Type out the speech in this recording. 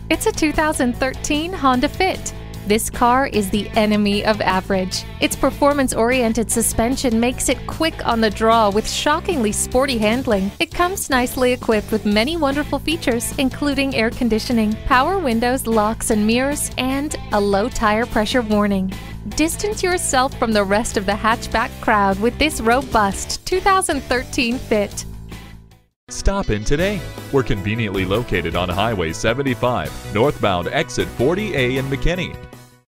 It's a 2013 Honda Fit. This car is the enemy of average. Its performance-oriented suspension makes it quick on the draw with shockingly sporty handling. It comes nicely equipped with many wonderful features, including air conditioning, power windows, locks and mirrors, and a low tire pressure warning. Distance yourself from the rest of the hatchback crowd with this robust 2013 Fit. Stop in today. We're conveniently located on Highway 75, northbound exit 40A in McKinney.